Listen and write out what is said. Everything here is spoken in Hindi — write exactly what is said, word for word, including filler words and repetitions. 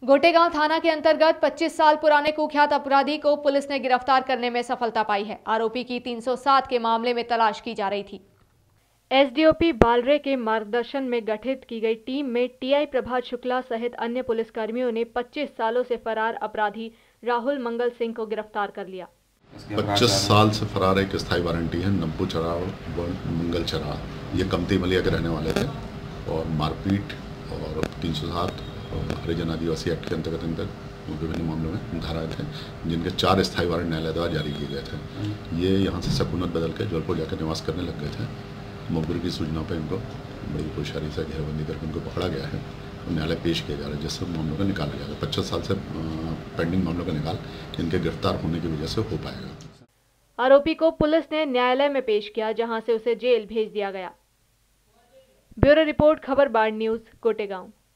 गोटेगांव थाना के अंतर्गत पच्चीस साल पुराने कुख्यात अपराधी को पुलिस ने गिरफ्तार करने में सफलता पाई है। आरोपी की तीन सौ सात के मामले में तलाश की जा रही थी। एसडीओपी बालरे के मार्गदर्शन में गठित की गई टीम में टीआई प्रभात शुक्ला सहित अन्य पुलिसकर्मियों ने पच्चीस सालों से फरार अपराधी राहुल मंगल सिंह को गिरफ्तार कर लिया। पच्चीस साल से फरार एक स्थायी वारंटी है नब्बू चरा व मंगल चरा। ये कमती मलिया के रहने वाले थे और मारपीट और तीन सौ सात हरिजन आदिवासी एक्ट के अंतर्गत अंतर्गत विभिन्न मामलों में धाराएं थे, जिनके चार स्थायी वारंट न्यायालय द्वारा जारी किए गए थे। ये यहाँ से सकूनत बदल के जौलपुर जाकर निवास करने लग गए थे। मुखबिर की सूचना पर इनको बड़ी होशियारी से घेराबंदी करके इनको पकड़ा गया है और न्यायालय पेश किया जा रहा है, जिससे मामलों का निकाल लिया गया। पच्चीस साल से पेंडिंग मामलों का निकाल इनके गिरफ्तार होने की वजह से हो पाएगा। आरोपी को पुलिस ने न्यायालय में पेश किया, जहां से उसे जेल भेज दिया गया। ब्यूरो रिपोर्ट, खबर बाढ़ न्यूज, गोटेगांव।